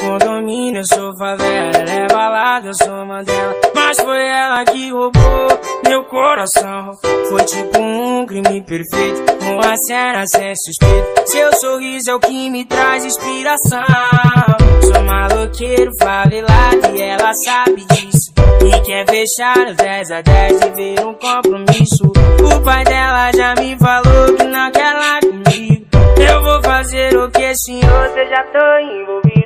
condomínio, eu sou favela. Ela é balada, eu sou Mandela. Mas foi ela que roubou meu coração. Foi tipo um crime perfeito, uma cena sem suspeito. Seu sorriso é o que me traz inspiração. Sou maloqueiro, favelado e ela sabe disso. E quer fechar os 10 a 10 e ver um compromisso. O pai dela já me falou que não quer lá comigo. Eu vou fazer o que, senhor? Você já tô envolvido.